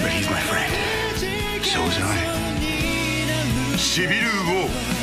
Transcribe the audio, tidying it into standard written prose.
But he's my friend. So is I. シビル・ウォー